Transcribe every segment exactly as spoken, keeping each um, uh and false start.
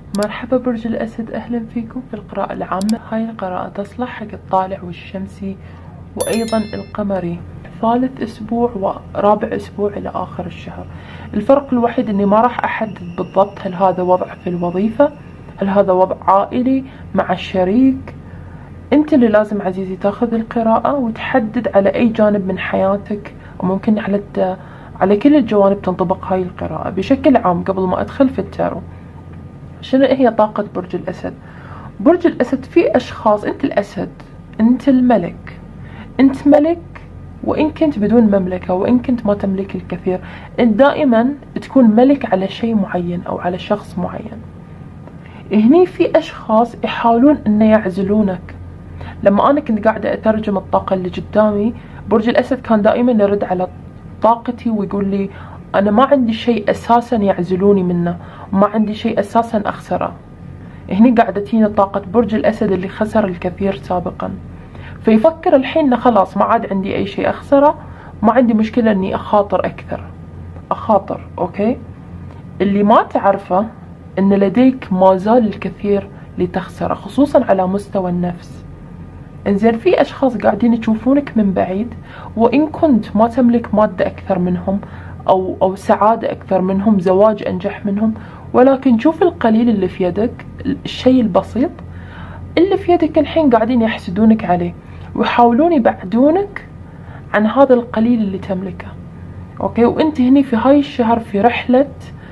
مرحبا برج الأسد، أهلا فيكم في القراءة العامة. هاي القراءة تصلح حق الطالع والشمسي وأيضا القمري، ثالث أسبوع ورابع أسبوع إلى آخر الشهر. الفرق الوحيد أني ما راح أحدد بالضبط هل هذا وضع في الوظيفة، هل هذا وضع عائلي مع الشريك. أنت اللي لازم عزيزي تاخذ القراءة وتحدد على أي جانب من حياتك، وممكن على الت... على كل الجوانب تنطبق هاي القراءة. بشكل عام قبل ما أدخل في التارو، شنو هي طاقة برج الأسد؟ برج الأسد في أشخاص، أنت الأسد، أنت الملك، أنت ملك، وإن كنت بدون مملكة وإن كنت ما تملك الكثير، أنت دائما تكون ملك على شيء معين أو على شخص معين. هني في أشخاص يحاولون أن يعزلونك. لما أنا كنت قاعدة أترجم الطاقة اللي قدامي، برج الأسد كان دائما يرد على طاقتي ويقول لي أنا ما عندي شيء أساسا يعزلوني منه، وما عندي شيء أساسا أخسره. هني قاعدة تجيني طاقة برج الأسد اللي خسر الكثير سابقا، فيفكر الحين إنه خلاص ما عاد عندي أي شيء أخسره، ما عندي مشكلة إني أخاطر أكثر. أخاطر، أوكي؟ اللي ما تعرفه إن لديك ما زال الكثير لتخسره، خصوصا على مستوى النفس. انزين، في أشخاص قاعدين يشوفونك من بعيد، وإن كنت ما تملك مادة أكثر منهم أو أو سعادة أكثر منهم، زواج أنجح منهم، ولكن شوف القليل اللي في يدك، الشيء البسيط اللي في يدك الحين قاعدين يحسدونك عليه ويحاولون يبعدونك عن هذا القليل اللي تملكه. أوكي، وأنت هني في هاي الشهر في رحلة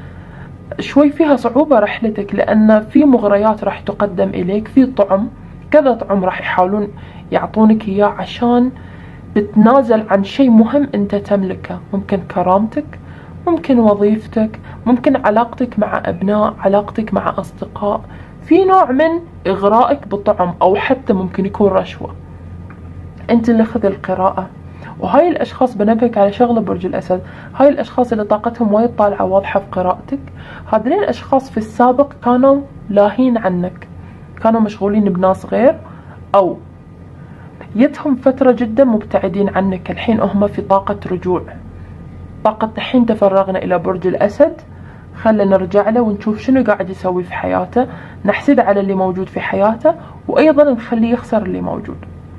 شوي فيها صعوبة رحلتك، لأن في مغريات راح تقدم إليك، في طعم، كذا طعم راح يحاولون يعطونك إياه عشان بتنازل عن شيء مهم أنت تملكه. ممكن كرامتك، ممكن وظيفتك، ممكن علاقتك مع أبناء، علاقتك مع أصدقاء، في نوع من إغرائك بطعم، أو حتى ممكن يكون رشوة. أنت اللي خذ القراءة. وهاي الأشخاص، بنبهك على شغلة برج الأسد، هاي الأشخاص اللي طاقتهم وايد طالعة واضحة في قراءتك، هذين الأشخاص في السابق كانوا لاهين عنك، كانوا مشغولين بناس غير، أو يتهم فترة جدا مبتعدين عنك. الحين هم في طاقة رجوع، طاقة الحين تفرغنا إلى برج الأسد، خلنا نرجع له ونشوف شنو قاعد يسوي في حياته، نحسد على اللي موجود في حياته، وأيضا نخليه يخسر اللي موجود.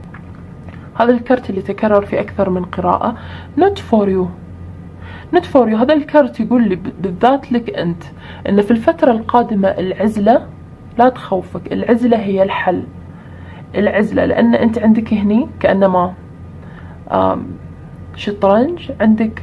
هذا الكرت اللي تكرر في أكثر من قراءة، not for you not for you. هذا الكرت يقول لي بالذات لك أنت إن في الفترة القادمة العزلة لا تخوفك، العزلة هي الحل. العزلة لأن أنت عندك هني كأنما شطرنج، عندك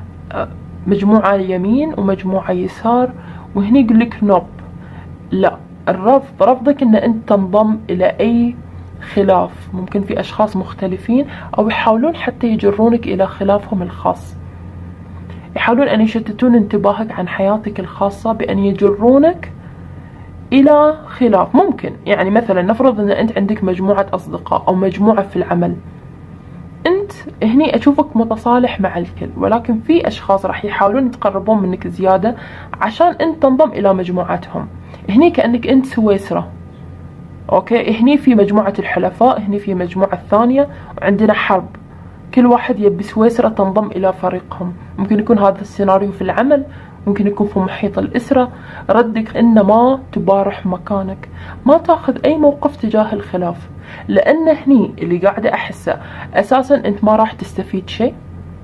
مجموعة يمين ومجموعة يسار، وهني يقول لك نوب، لا، الرفض، رفضك ان انت تنضم الى اي خلاف. ممكن في اشخاص مختلفين او يحاولون حتى يجرونك الى خلافهم الخاص، يحاولون ان يشتتون انتباهك عن حياتك الخاصة بان يجرونك الى خلاف. ممكن يعني مثلا نفرض ان انت عندك مجموعة اصدقاء او مجموعة في العمل، انت هني اشوفك متصالح مع الكل، ولكن في اشخاص راح يحاولون يتقربون منك زيادة عشان انت تنضم الى مجموعتهم. هني كأنك انت سويسرا، اوكي، هني في مجموعة الحلفاء، هني في مجموعة ثانية، وعندنا حرب، كل واحد يبي سويسرا تنضم الى فريقهم. ممكن يكون هذا السيناريو في العمل، ممكن يكون في محيط الأسرة. ردك إن ما تبارح مكانك، ما تاخذ أي موقف تجاه الخلاف، لأن هني اللي قاعدة أحسه أساسا أنت ما راح تستفيد شيء.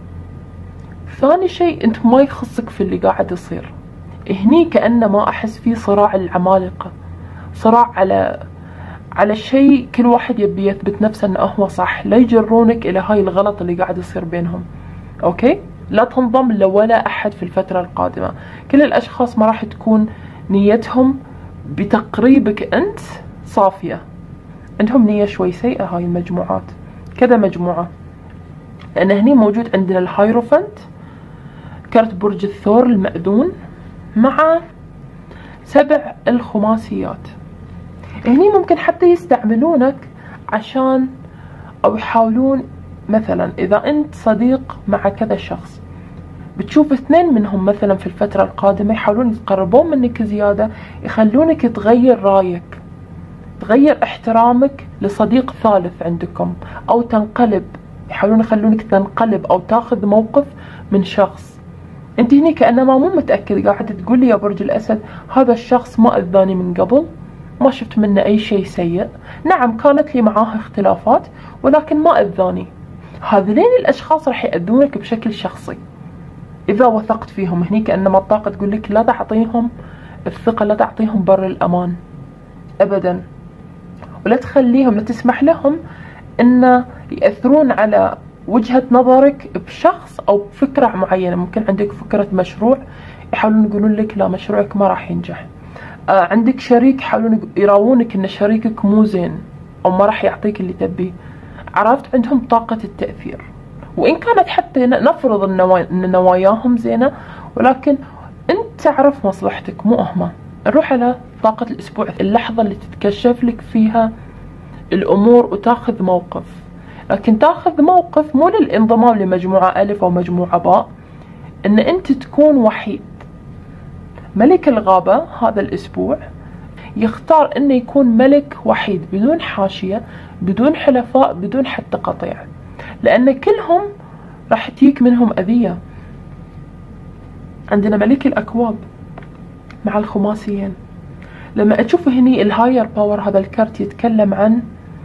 ثاني شيء، أنت ما يخصك في اللي قاعد يصير. هني كأنه ما أحس فيه صراع العمالقة، صراع على على شيء، كل واحد يبي يثبت نفسه أنه هو صح، لا يجرونك إلى هاي الغلط اللي قاعد يصير بينهم. أوكي، لا تنضم لولا أحد في الفترة القادمة. كل الأشخاص ما راح تكون نيتهم بتقريبك أنت صافية، عندهم نية شوي سيئة هاي المجموعات، كذا مجموعة. لأن هني موجود عندنا الهايروفنت، كرت برج الثور المأذون، مع سبع الخماسيات. هني ممكن حتى يستعملونك عشان أو يحاولون، مثلا إذا أنت صديق مع كذا شخص، بتشوف اثنين منهم مثلا في الفترة القادمة يحاولون يتقربون منك زيادة، يخلونك تغير رايك، تغير احترامك لصديق ثالث عندكم، أو تنقلب، يحاولون يخلونك تنقلب أو تاخذ موقف من شخص. انت هني كأنما مو متأكد، قاعدة تقول لي يا برج الأسد هذا الشخص ما أذاني من قبل، ما شفت منه أي شيء سيء، نعم كانت لي معاه اختلافات ولكن ما أذاني. هذين الأشخاص راح يأذونك بشكل شخصي إذا وثقت فيهم. هني كأنما الطاقة تقول لك لا تعطيهم الثقة، لا تعطيهم بر الأمان أبدا، ولا تخليهم، لا تسمح لهم أن يأثرون على وجهة نظرك بشخص أو بفكرة معينة. ممكن عندك فكرة مشروع يحاولون يقولون لك لا مشروعك ما راح ينجح، آه عندك شريك يحاولون يراونك أن شريكك مو زين أو ما راح يعطيك اللي تبيه. عرفت؟ عندهم طاقة التأثير، وإن كانت حتى نفرض أن نواياهم زينة ولكن أنت تعرف مصلحتك مو هم. نروح على طاقة الأسبوع، اللحظة اللي تتكشف لك فيها الأمور وتاخذ موقف، لكن تاخذ موقف مو للانضمام لمجموعة ألف أو مجموعة باء، أن أنت تكون وحيد. ملك الغابة هذا الأسبوع يختار أنه يكون ملك وحيد بدون حاشية، بدون حلفاء، بدون حتى قطيع، لأن كلهم راح تجيك منهم أذية. عندنا ملك الأكواب مع الخماسيين. لما أشوف هني الهاير باور، هذا الكارت يتكلم عن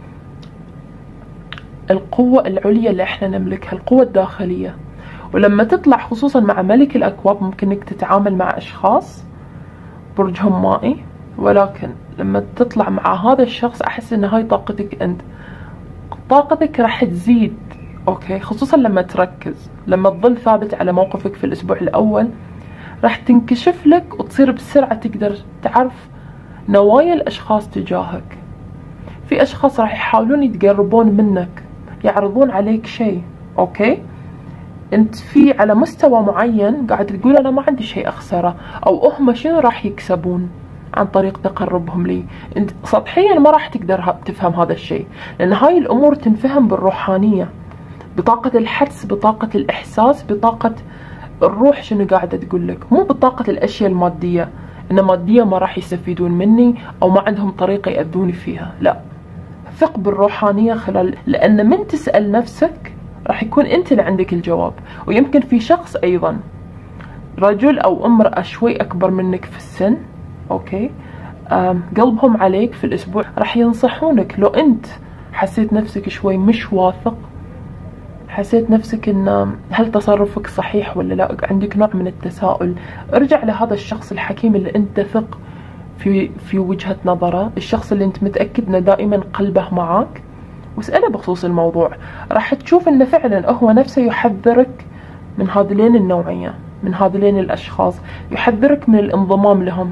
القوة العليا اللي احنا نملكها، القوة الداخلية. ولما تطلع خصوصا مع ملك الأكواب ممكن انك تتعامل مع أشخاص برجهم مائي، ولكن لما تطلع مع هذا الشخص أحس ان هاي طاقتك انت، طاقتك راح تزيد. اوكي، خصوصا لما تركز، لما تظل ثابت على موقفك في الأسبوع الأول راح تنكشف لك وتصير بسرعة تقدر تعرف نوايا الأشخاص تجاهك. في أشخاص راح يحاولون يتقربون منك، يعرضون عليك شيء، أوكي أنت في على مستوى معين قاعد تقول أنا ما عندي شيء أخسره، أو هم شنو راح يكسبون عن طريق تقربهم لي. أنت سطحيا ما راح تقدر تفهم هذا الشيء، لأن هاي الأمور تنفهم بالروحانية، بطاقة الحدس، بطاقة الإحساس، بطاقة الروح شنو قاعدة تقول لك، مو بطاقة الأشياء المادية. إن مادية ما راح يستفيدون مني أو ما عندهم طريقة يأذوني فيها، لا، ثق بالروحانية خلال، لأن من تسأل نفسك راح يكون أنت اللي عندك الجواب. ويمكن في شخص أيضا رجل أو امرأة شوي أكبر منك في السن، أوكي، قلبهم عليك في الأسبوع، راح ينصحونك. لو أنت حسيت نفسك شوي مش واثق، حسيت نفسك ان هل تصرفك صحيح ولا لا، عندك نوع من التساؤل، ارجع لهذا الشخص الحكيم اللي انت تثق في في وجهة نظره، الشخص اللي انت متأكد انه دائما قلبه معاك، واسأله بخصوص الموضوع. راح تشوف انه فعلا هو نفسه يحذرك من هذين النوعية، من هذين الاشخاص، يحذرك من الانضمام لهم.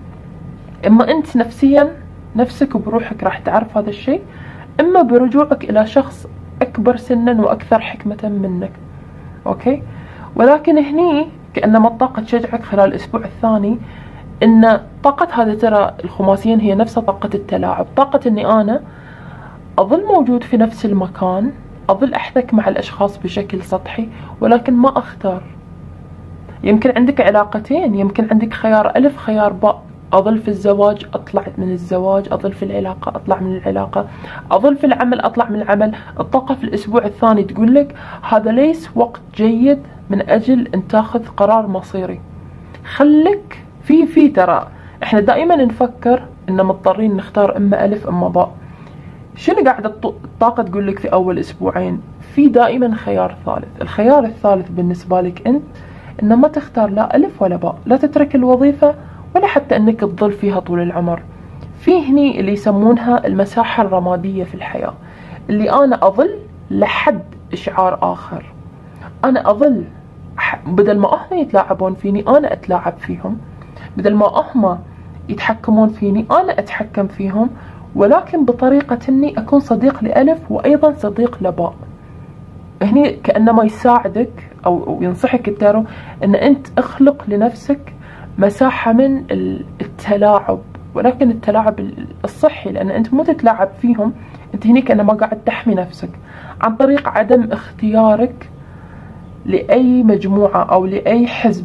اما انت نفسيا نفسك بروحك راح تعرف هذا الشيء، اما برجوعك الى شخص أكبر سنا وأكثر حكمة منك، أوكي. ولكن هني كأنما الطاقة تشجعك خلال الأسبوع الثاني إن طاقة هذا، ترى الخماسيين هي نفسها طاقة التلاعب، طاقة إني أنا أظل موجود في نفس المكان، أظل أحتك مع الأشخاص بشكل سطحي ولكن ما أختار. يمكن عندك علاقتين، يمكن عندك خيار ألف خيار باء، أظل في الزواج أطلع من الزواج، أظل في العلاقة أطلع من العلاقة، أظل في العمل أطلع من العمل. الطاقة في الأسبوع الثاني تقول لك هذا ليس وقت جيد من أجل أن تاخذ قرار مصيري. خلك في في ترى إحنا دائما نفكر إن مضطرين نختار إما ألف إما باء. شنو قاعدة الطاقة تقول لك في أول أسبوعين؟ في دائما خيار ثالث. الخيار الثالث بالنسبة لك أنت إن ما تختار لا ألف ولا باء، لا تترك الوظيفة ولا حتى أنك تظل فيها طول العمر. في هني اللي يسمونها المساحة الرمادية في الحياة، اللي أنا أظل لحد إشعار آخر. أنا أظل بدل ما هم يتلاعبون فيني أنا أتلاعب فيهم، بدل ما هم يتحكمون فيني أنا أتحكم فيهم، ولكن بطريقة أني أكون صديق لألف وأيضا صديق لباء. هني كأنما يساعدك أو ينصحك التارو أن أنت اخلق لنفسك مساحة من التلاعب، ولكن التلاعب الصحي، لأن أنت مو تتلاعب فيهم، أنت هني كأنما قاعد تحمي نفسك عن طريق عدم اختيارك لأي مجموعة أو لأي حزب.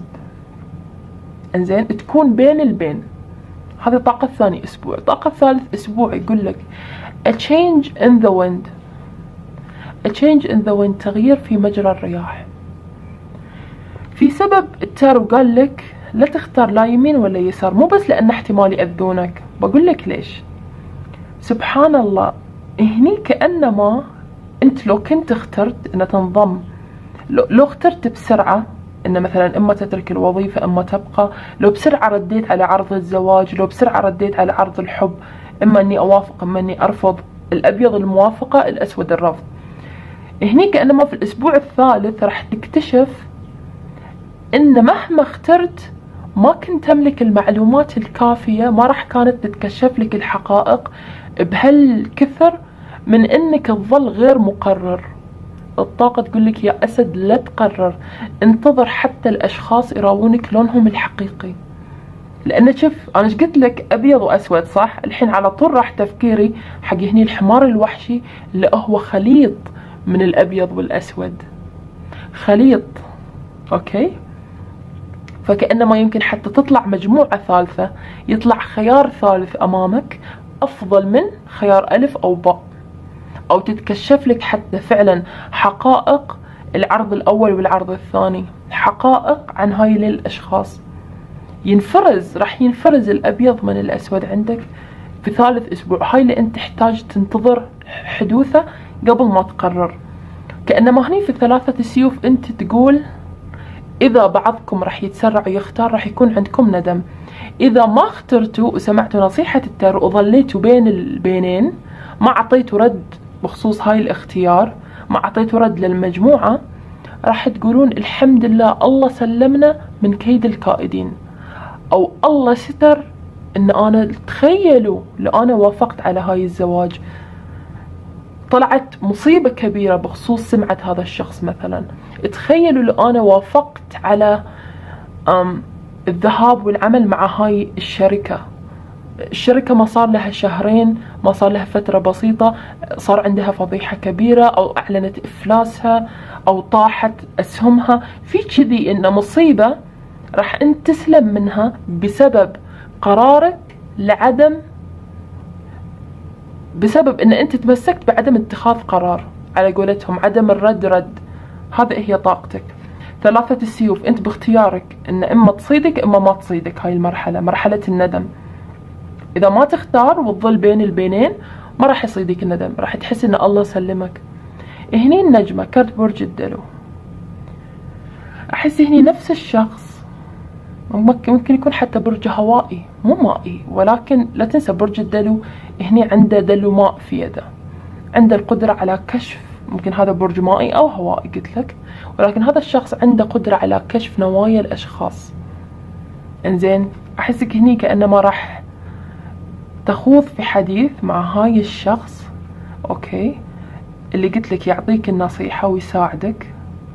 انزين، تكون بين البين. هذه الطاقة الثاني أسبوع. الطاقة الثالث أسبوع يقول لك a change in the wind. a change in the wind، تغيير في مجرى الرياح. في سبب التارو قال لك لا تختار لا يمين ولا يسار، مو بس لأن احتمال يأذونك، بقول لك ليش. سبحان الله، هني كأنما انت لو كنت اخترت ان تنضم، لو, لو اخترت بسرعة ان مثلا اما تترك الوظيفة اما تبقى، لو بسرعة رديت على عرض الزواج، لو بسرعة رديت على عرض الحب، اما اني اوافق اما اني ارفض، الابيض الموافقة الاسود الرفض. هني كأنما في الاسبوع الثالث راح تكتشف ان مهما اخترت ما كنت تملك المعلومات الكافية، ما راح كانت تتكشف لك الحقائق بهالكثر من انك تظل غير مقرر. الطاقة تقول لك يا اسد لا تقرر، انتظر حتى الاشخاص يراونك لونهم الحقيقي. لان شوف انا ايش قلت لك، ابيض واسود صح؟ الحين على طول راح تفكيري حق هني الحمار الوحشي اللي هو خليط من الابيض والاسود، خليط. اوكي، فكأنما يمكن حتى تطلع مجموعة ثالثة، يطلع خيار ثالث أمامك أفضل من خيار ألف أو باء، أو تتكشف لك حتى فعلا حقائق العرض الأول والعرض الثاني، حقائق عن هاي الأشخاص. ينفرز، راح ينفرز الأبيض من الأسود عندك في ثالث أسبوع. هاي اللي أنت تحتاج تنتظر حدوثه قبل ما تقرر. كأنما هني في ثلاثة السيوف أنت تقول إذا بعضكم راح يتسرع ويختار راح يكون عندكم ندم. إذا ما اخترتوا وسمعتوا نصيحة التارو وظليتوا بين البينين، ما عطيتوا رد بخصوص هاي الاختيار، ما عطيتوا رد للمجموعة، راح تقولون الحمد لله الله سلمنا من كيد الكائدين، أو الله ستر إن أنا، تخيلوا لو أنا وافقت على هاي الزواج طلعت مصيبة كبيرة بخصوص سمعة هذا الشخص مثلا. تخيلوا لو أنا وافقت على الذهاب والعمل مع هاي الشركة، الشركة ما صار لها شهرين، ما صار لها فترة بسيطة، صار عندها فضيحة كبيرة، أو أعلنت إفلاسها، أو طاحت أسهمها، في كذي إن مصيبة راح أنت تسلم منها بسبب قرارك لعدم، بسبب ان انت تمسكت بعدم اتخاذ قرار، على قولتهم عدم الرد رد. هذه هي طاقتك. ثلاثة السيوف انت باختيارك ان اما تصيدك اما ما تصيدك هاي المرحلة، مرحلة الندم. اذا ما تختار وتظل بين البينين ما راح يصيدك الندم، راح تحس ان الله سلمك. هني النجمة كرت برج الدلو، احس هني نفس الشخص ممكن يكون حتى برج هوائي مو مائي، ولكن لا تنسى برج الدلو هني عنده دلو ماء في يده، عنده القدرة على كشف، ممكن هذا برج مائي أو هوائي قلت لك، ولكن هذا الشخص عنده قدرة على كشف نوايا الأشخاص. انزين، أحسك هني كأنما راح تخوض في حديث مع هاي الشخص، أوكي، اللي قلت لك يعطيك النصيحة ويساعدك.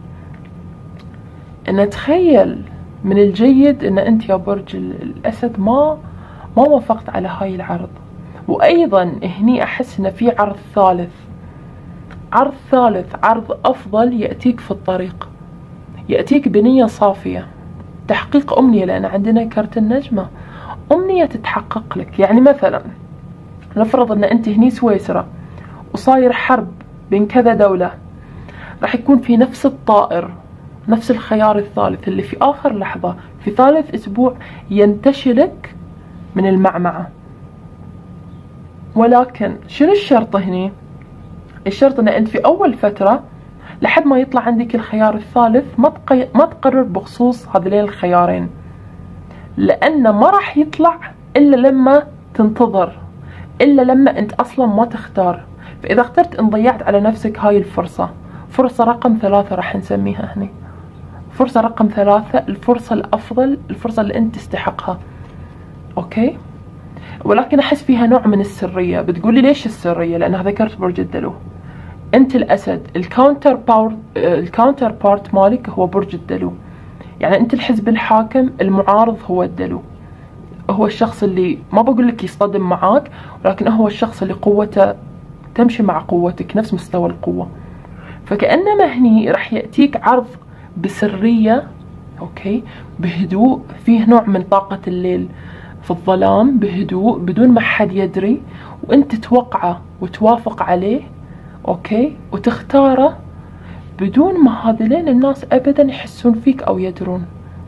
أن تخيل من الجيد ان انت يا برج الاسد ما ما وافقت على هاي العرض. وايضا هني احس ان في عرض ثالث، عرض ثالث، عرض افضل ياتيك في الطريق، ياتيك بنية صافية، تحقيق امنية، لان عندنا كرت النجمة، امنية تتحقق لك. يعني مثلا نفرض ان انت هني سويسرا وصاير حرب بين كذا دولة، راح يكون في نفس الطائر، نفس الخيار الثالث اللي في آخر لحظة في ثالث أسبوع ينتشلك من المعمعة. ولكن شنو الشرط هني؟ الشرط أن أنت في أول فترة لحد ما يطلع عندك الخيار الثالث ما تقي... ما تقرر بخصوص هذين الخيارين، لأنه ما راح يطلع إلا لما تنتظر، إلا لما أنت أصلا ما تختار. فإذا اخترت إن ضيعت على نفسك هاي الفرصة، فرصة رقم ثلاثة راح نسميها هني، فرصة رقم ثلاثة، الفرصة الأفضل، الفرصة اللي أنت تستحقها. أوكي، ولكن أحس فيها نوع من السرية. بتقولي ليش السرية؟ لأن هذا كرت برج الدلو، أنت الأسد، الكاونتر باور الكاونتر بارت مالك هو برج الدلو، يعني أنت الحزب الحاكم، المعارض هو الدلو، هو الشخص اللي ما بقول لك يصطدم معاك، ولكن هو الشخص اللي قوته تمشي مع قوتك، نفس مستوى القوة. فكأنما هني راح يأتيك عرض بسرية، أوكي، بهدوء، فيه نوع من طاقة الليل في الظلام، بهدوء بدون ما حد يدري، وأنت توقعه وتوافق عليه، أوكي، وتختاره بدون ما هذيلين الناس ابدا يحسون فيك او يدرون.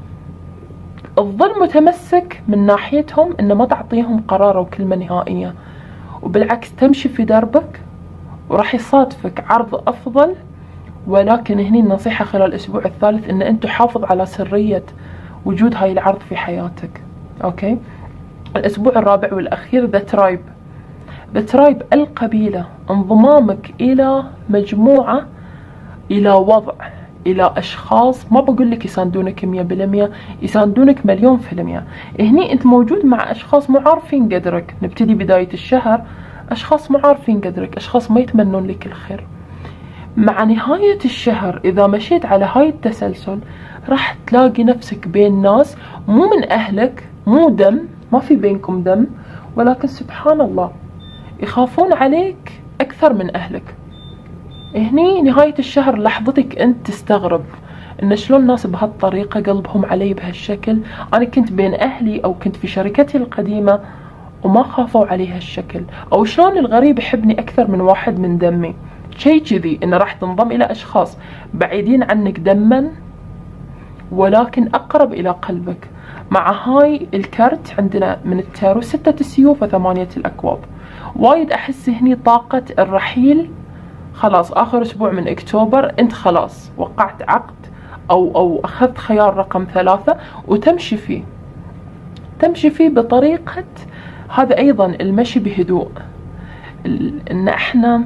تظل متمسك من ناحيتهم ان ما تعطيهم قرار او كلمة نهائية، وبالعكس تمشي في دربك وراح يصادفك عرض افضل. ولكن هني النصيحة خلال الاسبوع الثالث ان انت تحافظ على سرية وجود هاي العرض في حياتك. اوكي. الاسبوع الرابع والاخير ذا ترايب. ذا ترايب القبيلة، انضمامك الى مجموعة، الى وضع، الى اشخاص، ما بقول لك يساندونك مية بالمية، يساندونك مليون في المية. هني انت موجود مع اشخاص مو عارفين قدرك. نبتدي بداية الشهر اشخاص مو عارفين قدرك، اشخاص ما يتمنون لك الخير. مع نهاية الشهر اذا مشيت على هاي التسلسل راح تلاقي نفسك بين ناس مو من اهلك، مو دم، ما في بينكم دم، ولكن سبحان الله يخافون عليك اكثر من اهلك. هني نهاية الشهر لحظتك انت تستغرب ان شلون الناس بهالطريقة قلبهم علي بهالشكل. انا كنت بين اهلي او كنت في شركتي القديمة وما خافوا علي هالشكل، او شلون الغريب يحبني اكثر من واحد من دمي. شي كذي انه راح تنضم الى اشخاص بعيدين عنك دما ولكن اقرب الى قلبك. مع هاي الكرت عندنا من التارو ستة السيوف وثمانية الاكواب. وايد احس هني طاقة الرحيل. خلاص اخر اسبوع من اكتوبر انت خلاص وقعت عقد او او اخذت خيار رقم ثلاثة وتمشي فيه. تمشي فيه بطريقة، هذا ايضا المشي بهدوء. ان احنا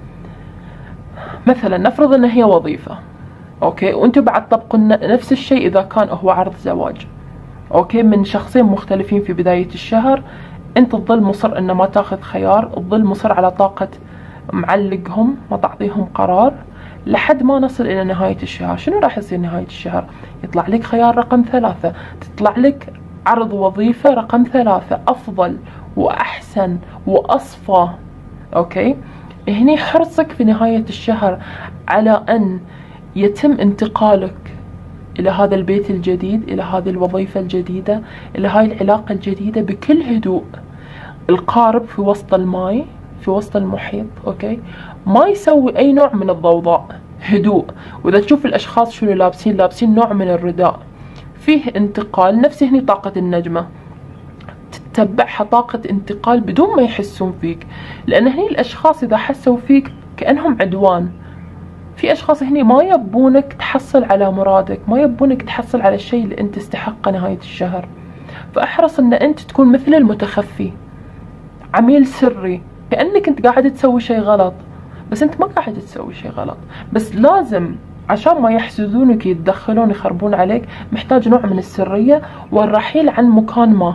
مثلا نفرض ان هي وظيفة، اوكي، وانتم بعد طبقوا نفس الشيء اذا كان هو عرض زواج، اوكي، من شخصين مختلفين في بداية الشهر. انت تظل مصر ان ما تاخذ خيار، تظل مصر على طاقة معلقهم، ما تعطيهم قرار لحد ما نصل الى نهاية الشهر. شنو راح يصير نهاية الشهر؟ يطلع لك خيار رقم ثلاثة، تطلع لك عرض وظيفة رقم ثلاثة افضل واحسن واصفى. اوكي. هني حرصك في نهاية الشهر على ان يتم انتقالك الى هذا البيت الجديد، الى هذه الوظيفة الجديدة، الى هاي العلاقة الجديدة بكل هدوء. القارب في وسط الماي، في وسط المحيط، اوكي، ما يسوي اي نوع من الضوضاء، هدوء. واذا تشوف الاشخاص شنو لابسين، لابسين نوع من الرداء، فيه انتقال. نفس هني طاقة النجمة، تتبعها طاقة انتقال بدون ما يحسون فيك. لان هني الاشخاص اذا حسوا فيك كأنهم عدوان. في اشخاص هني ما يبونك تحصل على مرادك، ما يبونك تحصل على الشيء اللي انت تستحقه نهاية الشهر. فاحرص ان انت تكون مثل المتخفي، عميل سري، كأنك انت قاعد تسوي شيء غلط بس انت ما قاعد تسوي شيء غلط. بس لازم عشان ما يحسدونك يتدخلون يخربون عليك، محتاج نوع من السرية والرحيل عن مكان ما.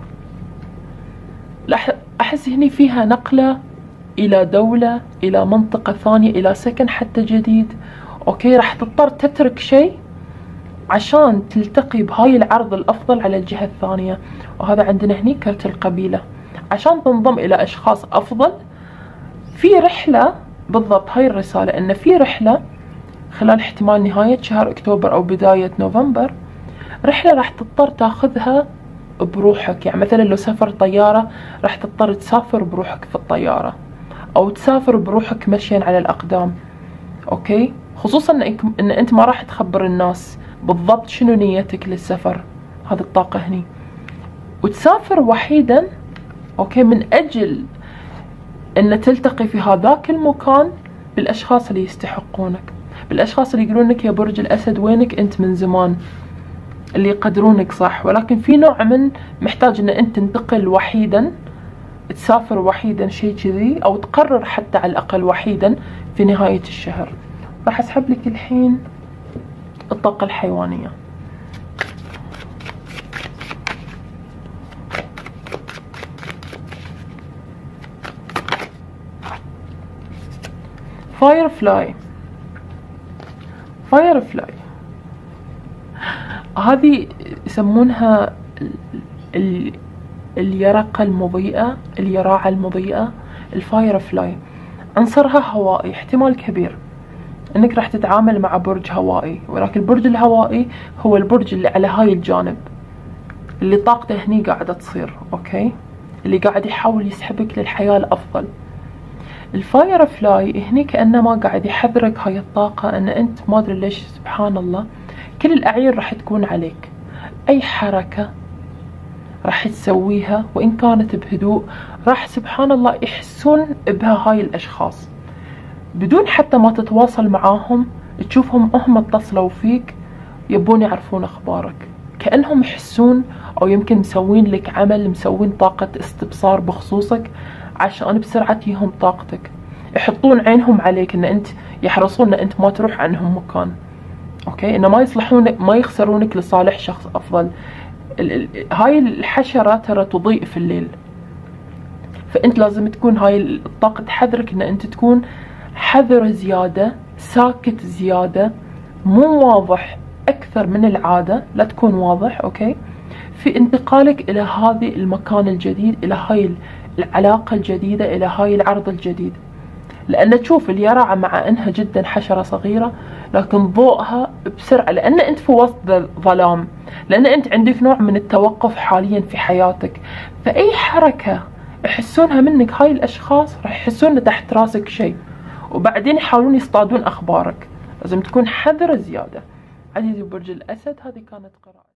احس هني فيها نقلة الى دولة، الى منطقة ثانية، الى سكن حتى جديد. اوكي. راح تضطر تترك شيء عشان تلتقي بهاي العرض الافضل على الجهة الثانية. وهذا عندنا هني كرت القبيلة، عشان تنضم الى اشخاص افضل في رحلة. بالضبط هاي الرسالة، ان في رحلة خلال احتمال نهاية شهر اكتوبر او بداية نوفمبر، رحلة راح تضطر تاخذها بروحك. يعني مثلا لو سفر طيارة راح تضطر تسافر بروحك في الطيارة، او تسافر بروحك مشيا على الاقدام. اوكي. خصوصا ان انت ما راح تخبر الناس بالضبط شنو نيتك للسفر، هذه الطاقة هني. وتسافر وحيدا، اوكي، من اجل ان تلتقي في هذاك المكان بالاشخاص اللي يستحقونك، بالاشخاص اللي يقولون لك يا برج الاسد وينك انت من زمان، اللي يقدرونك صح. ولكن في نوع من محتاج ان انت تنتقل وحيدا، تسافر وحيدا، شيء كذي، او تقرر حتى على الاقل وحيدا في نهاية الشهر. راح اسحب لك الحين الطاقة الحيوانية. فاير فلاي. فاير فلاي هذه يسمونها ال... اليرقة المضيئة، اليراعة المضيئة، الفاير فلاي. عنصرها هوائي، احتمال كبير انك راح تتعامل مع برج هوائي، ولكن البرج الهوائي هو البرج اللي على هاي الجانب، اللي طاقته هني قاعدة تصير، اوكي، اللي قاعد يحاول يسحبك للحياة الافضل. الفاير فلاي هني كأنما قاعد يحذرك هاي الطاقة ان انت ما ادري ليش سبحان الله كل الاعين راح تكون عليك. اي حركة راح تسويها وان كانت بهدوء راح سبحان الله يحسون بها هاي الاشخاص بدون حتى ما تتواصل معاهم. تشوفهم هم اتصلوا فيك يبون يعرفون اخبارك، كأنهم يحسون او يمكن مسوين لك عمل، مسوين طاقة استبصار بخصوصك عشان بسرعة يهم طاقتك، يحطون عينهم عليك ان انت، يحرصون ان انت ما تروح عنهم مكان، اوكي، انه ما يصلحونك ما يخسرونك لصالح شخص افضل. ال ال هاي الحشرة ترى تضيء في الليل، فانت لازم تكون هاي الطاقة تحذرك ان انت تكون حذر زيادة، ساكت زيادة، مو واضح اكثر من العادة، لا تكون واضح اوكي في انتقالك الى هذه المكان الجديد، الى هاي العلاقة الجديدة، الى هاي العرض الجديد. لان تشوف اليرعة مع انها جدا حشرة صغيرة لكن ضوءها بسرعة، لان انت في وسط ظلام، لان انت عندك نوع من التوقف حاليا في حياتك، فاي حركة يحسونها منك هاي الاشخاص راح يحسون تحت راسك شيء وبعدين يحاولون يصطادون اخبارك. لازم تكون حذر زيادة. عزيزي برج الاسد، هذه كانت قراءة.